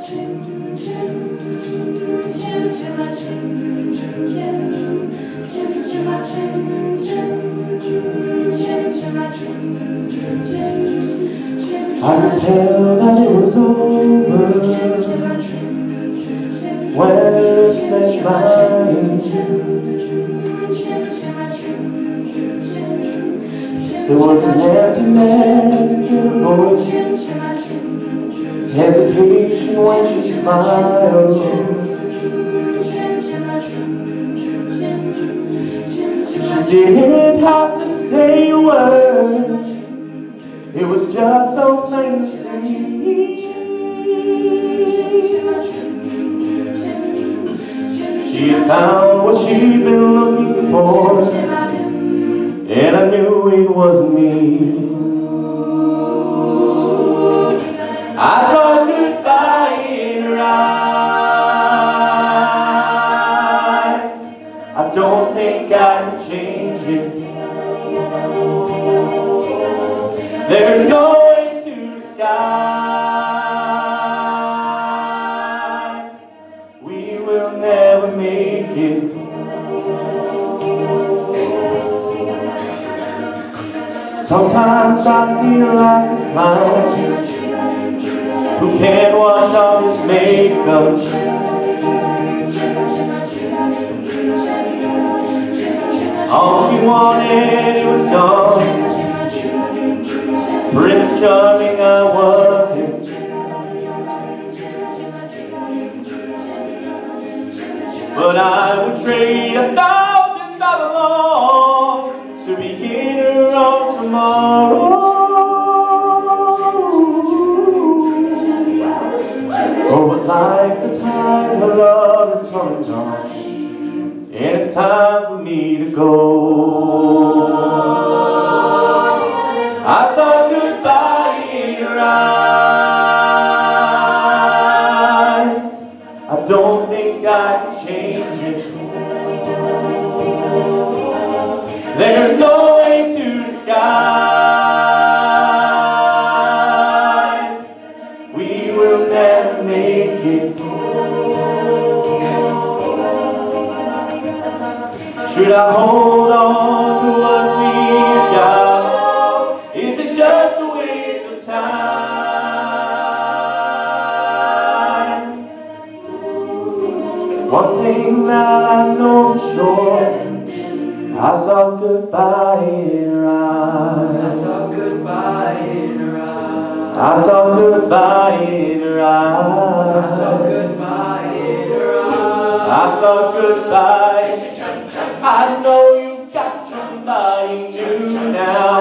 I could tell that it was over when her lips met mine. There was an emptiness in her voice, hesitation when she smiled. She didn't have to say a word, it was just so plain to see. She had found what she'd been looking for, and I knew it wasn't me. I saw goodbye in her eyes. I don't think I can change it. There's no way to disguise. We will never make it. Sometimes I feel like a clown who can't wash off his makeup. All she wanted, it was gone. Prince Charming I wasn't. But I would trade 1,000 Babylons to be in her arms tomorrow. Oh, but like the tide, her love is coming on, and it's time for me to go. I saw goodbye in her eyes. I don't think I can change it. There's no way to disguise. We will never make it. Should I hold on to what we've got? Is it just a waste of time? One thing that I know for sure, I saw goodbye in her eyes. I saw goodbye in her eyes. I saw goodbye in her eyes. I saw goodbye in her eyes. I saw goodbye. I know you've got somebody new now.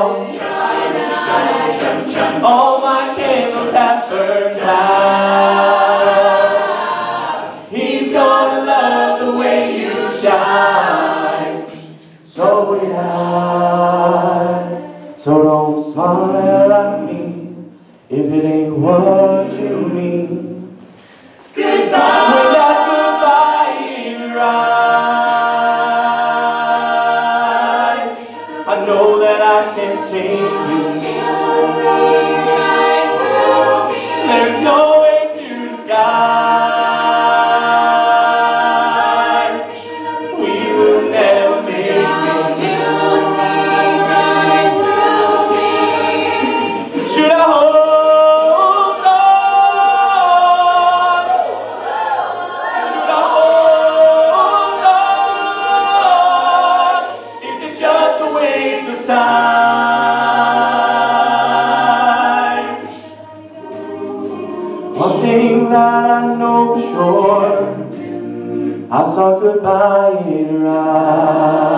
All my candles have burned out. He's gonna love the way you shine. So did I. So don't smile at me if it ain't what you mean. Goodbye. With that goodbye in your eyes, I know that I can change it. There's no way to disguise. We will never make it. Should I hold on? Should I hold on? Is it just a waste of time? One thing that I know for sure, I saw goodbye in her eyes.